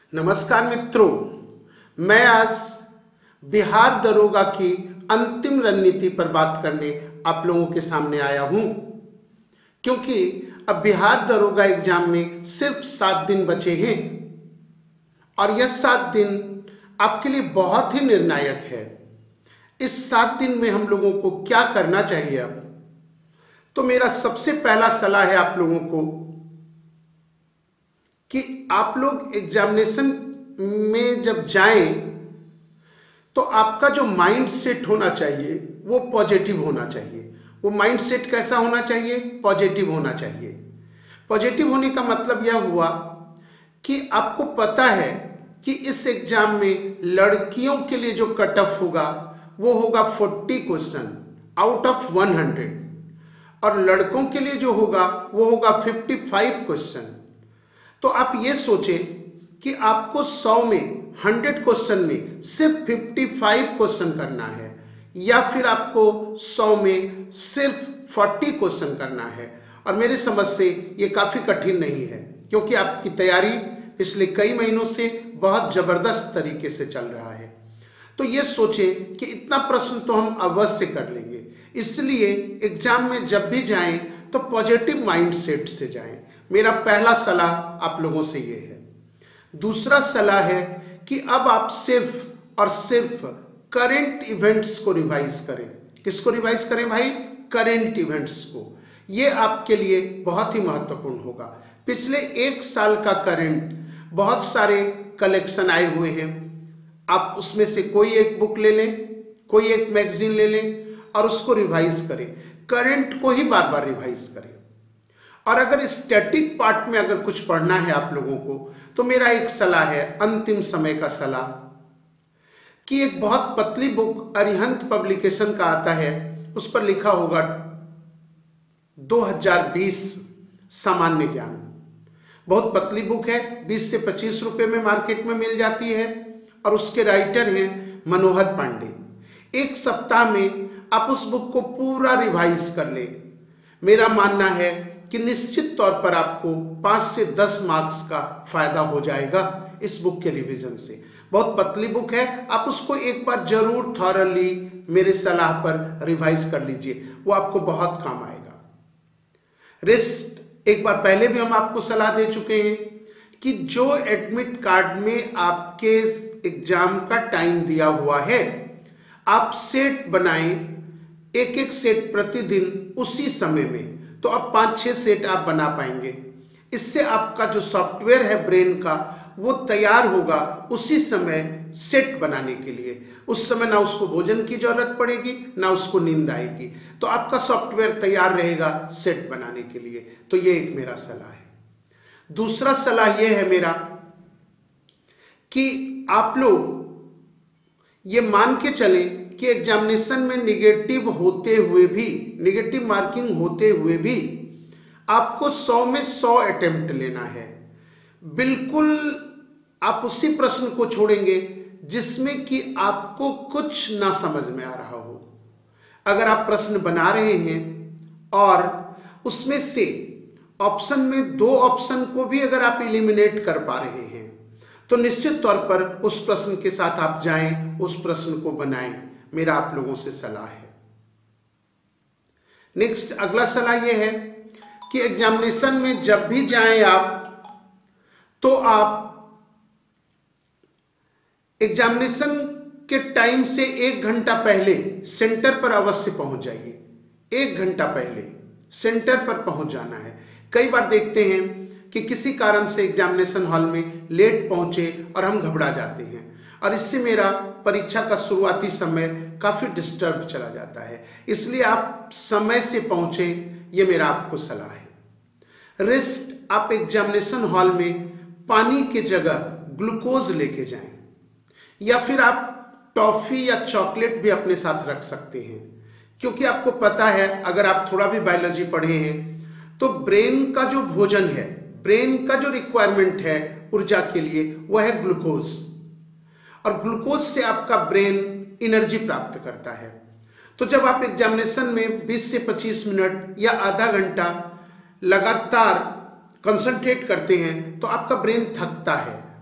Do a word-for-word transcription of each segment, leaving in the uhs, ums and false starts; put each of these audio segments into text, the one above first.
नमस्कार मित्रों, मैं आज बिहार दरोगा की अंतिम रणनीति पर बात करने आप लोगों के सामने आया हूं, क्योंकि अब बिहार दरोगा एग्जाम में सिर्फ सात दिन बचे हैं और यह सात दिन आपके लिए बहुत ही निर्णायक है। इस सात दिन में हम लोगों को क्या करना चाहिए? अब तो मेरा सबसे पहला सलाह है आप लोगों को कि आप लोग एग्जामिनेशन में जब जाएं तो आपका जो माइंड सेट होना चाहिए वो पॉजिटिव होना चाहिए। वो माइंड सेट कैसा होना चाहिए? पॉजिटिव होना चाहिए। पॉजिटिव होने का मतलब यह हुआ कि आपको पता है कि इस एग्जाम में लड़कियों के लिए जो कट ऑफ होगा वो होगा चालीस क्वेश्चन आउट ऑफ सौ और लड़कों के लिए जो होगा वो होगा पचपन क्वेश्चन। तो आप ये सोचें कि आपको सौ में सौ क्वेश्चन में सिर्फ पचपन क्वेश्चन करना है या फिर आपको सौ में सिर्फ चालीस क्वेश्चन करना है। और मेरे समझ से ये काफ़ी कठिन नहीं है, क्योंकि आपकी तैयारी पिछले कई महीनों से बहुत ज़बरदस्त तरीके से चल रहा है। तो ये सोचें कि इतना प्रश्न तो हम अवश्य कर लेंगे। इसलिए एग्जाम में जब भी जाएं तो पॉजिटिव माइंड सेट से जाएं। मेरा पहला सलाह आप लोगों से ये है। दूसरा सलाह है कि अब आप सिर्फ और सिर्फ करंट इवेंट्स को रिवाइज करें। किसको रिवाइज करें भाई? करंट इवेंट्स को। ये आपके लिए बहुत ही महत्वपूर्ण होगा। पिछले एक साल का करंट बहुत सारे कलेक्शन आए हुए हैं। आप उसमें से कोई एक बुक ले लें, कोई एक मैगजीन ले लें और उसको रिवाइज करें। करंट को ही बार बार रिवाइज करें। और अगर स्टैटिक पार्ट में अगर कुछ पढ़ना है आप लोगों को तो मेरा एक सलाह है, अंतिम समय का सलाह, कि एक बहुत पतली बुक अरिहंत पब्लिकेशन का आता है, उस पर लिखा होगा दो हज़ार बीस सामान्य ज्ञान। बहुत पतली बुक है, बीस से पच्चीस रुपए में मार्केट में मिल जाती है और उसके राइटर हैं मनोहर पांडे। एक सप्ताह में आप उस बुक को पूरा रिवाइज कर ले। मेरा मानना है कि निश्चित तौर पर आपको पाँच से दस मार्क्स का फायदा हो जाएगा इस बुक के रिवीजन से। बहुत पतली बुक है, आप उसको एक बार जरूर थॉरली मेरे सलाह पर रिवाइज कर लीजिए, वो आपको बहुत काम आएगा। रेस्ट एक बार पहले भी हम आपको सलाह दे चुके हैं कि जो एडमिट कार्ड में आपके एग्जाम का टाइम दिया हुआ है, आप सेट बनाएं, एक एक सेट प्रतिदिन उसी समय में, तो अब पांच छह सेट आप बना पाएंगे। इससे आपका जो सॉफ्टवेयर है ब्रेन का वो तैयार होगा उसी समय सेट बनाने के लिए। उस समय ना उसको भोजन की जरूरत पड़ेगी ना उसको नींद आएगी, तो आपका सॉफ्टवेयर तैयार रहेगा सेट बनाने के लिए। तो ये एक मेरा सलाह है। दूसरा सलाह ये है मेरा कि आप लोग ये मान के चले कि एग्जामिनेशन में निगेटिव होते हुए भी, निगेटिव मार्किंग होते हुए भी आपको सौ में सौ अटेम्प्ट लेना है। बिल्कुल आप उसी प्रश्न को छोड़ेंगे जिसमें कि आपको कुछ ना समझ में आ रहा हो। अगर आप प्रश्न बना रहे हैं और उसमें से ऑप्शन में दो ऑप्शन को भी अगर आप एलिमिनेट कर पा रहे हैं तो निश्चित तौर पर उस प्रश्न के साथ आप जाएं, उस प्रश्न को बनाएं। मेरा आप लोगों से सलाह है। नेक्स्ट अगला सलाह यह है कि एग्जामिनेशन में जब भी जाएं आप तो आप एग्जामिनेशन के टाइम से एक घंटा पहले सेंटर पर अवश्य पहुंच जाइए। एक घंटा पहले सेंटर पर पहुंच जाना है। कई बार देखते हैं कि किसी कारण से एग्जामिनेशन हॉल में लेट पहुंचे और हम घबरा जाते हैं और इससे मेरा परीक्षा का शुरुआती समय काफ़ी डिस्टर्ब चला जाता है। इसलिए आप समय से पहुंचे, ये मेरा आपको सलाह है। रेस्ट आप एग्जामिनेशन हॉल में पानी की जगह ग्लूकोज लेके जाएं या फिर आप टॉफ़ी या चॉकलेट भी अपने साथ रख सकते हैं, क्योंकि आपको पता है अगर आप थोड़ा भी बायोलॉजी पढ़े हैं तो ब्रेन का जो भोजन है, ब्रेन का जो रिक्वायरमेंट है ऊर्जा के लिए, वह है ग्लूकोज। और ग्लूकोज से आपका ब्रेन एनर्जी प्राप्त करता है। तो जब आप एग्जामिनेशन में बीस से पच्चीस मिनट या आधा घंटा लगातार कंसंट्रेट करते हैं तो आपका ब्रेन थकता है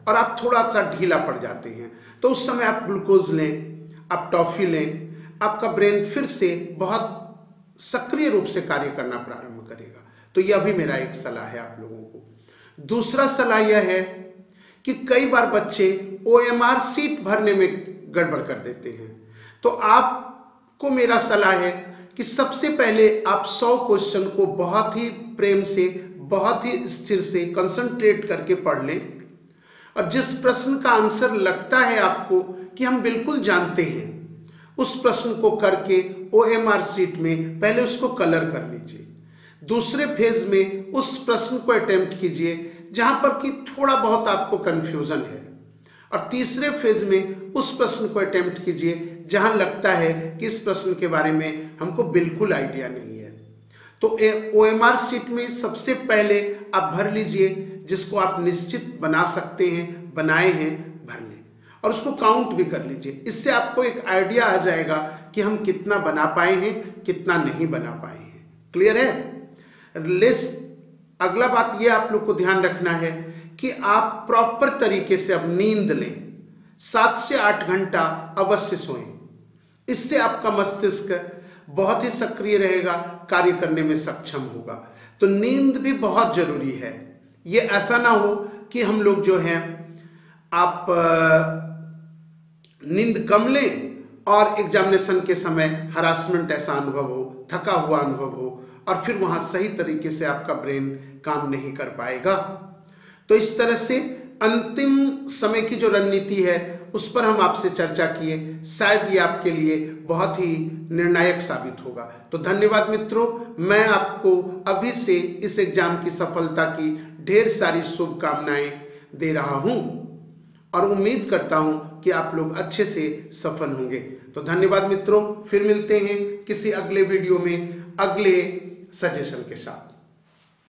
और आप थोड़ा सा ढीला पड़ जाते हैं, तो उस समय आप ग्लूकोज लें, आप टॉफी लें, आपका ब्रेन फिर से बहुत सक्रिय रूप से कार्य करना प्रारंभ करेगा। तो यह भी मेरा एक सलाह है आप लोगों को। दूसरा सलाह यह है कि कई बार बच्चे ओ एम आर सीट भरने में गड़बड़ कर देते हैं, तो आपको मेरा सलाह है कि सबसे पहले आप सौ क्वेश्चन को बहुत ही प्रेम से, बहुत ही स्थिर से कंसंट्रेट करके पढ़ लें, और जिस प्रश्न का आंसर लगता है आपको कि हम बिल्कुल जानते हैं, उस प्रश्न को करके ओ एम आर सीट में पहले उसको कलर कर लीजिए। दूसरे फेज में उस प्रश्न को अटेम्प्ट कीजिए जहां पर कि थोड़ा बहुत आपको कंफ्यूजन है, और तीसरे फेज में उस प्रश्न को अटेम्प्ट कीजिए जहां लगता है कि इस प्रश्न के बारे में हमको बिल्कुल आइडिया नहीं है। तो ओ एम आर सीट में सबसे पहले आप भर लीजिए, जिसको आप निश्चित बना सकते हैं, बनाए हैं, भर लें और उसको काउंट भी कर लीजिए। इससे आपको एक आइडिया आ जाएगा कि हम कितना बना पाए हैं, कितना नहीं बना पाए हैं। क्लियर है? लेस अगला बात ये आप लोग को ध्यान रखना है कि आप प्रॉपर तरीके से अब नींद लें, सात से आठ घंटा अवश्य सोएं। इससे आपका मस्तिष्क बहुत ही सक्रिय रहेगा, कार्य करने में सक्षम होगा। तो नींद भी बहुत जरूरी है। ये ऐसा ना हो कि हम लोग जो हैं आप नींद कम लें और एग्जामिनेशन के समय हरासमेंट ऐसा अनुभव हो, थका हुआ अनुभव हो, और फिर वहां सही तरीके से आपका ब्रेन काम नहीं कर पाएगा। तो इस तरह से अंतिम समय की जो रणनीति है उस पर हम आपसे चर्चा किए, शायद ये आपके लिए बहुत ही निर्णायक साबित होगा। तो धन्यवाद मित्रों, मैं आपको अभी से इस एग्जाम की सफलता की ढेर सारी शुभकामनाएं दे रहा हूं और उम्मीद करता हूं कि आप लोग अच्छे से सफल होंगे। तो धन्यवाद मित्रों, फिर मिलते हैं किसी अगले वीडियो में अगले सजेशन के साथ।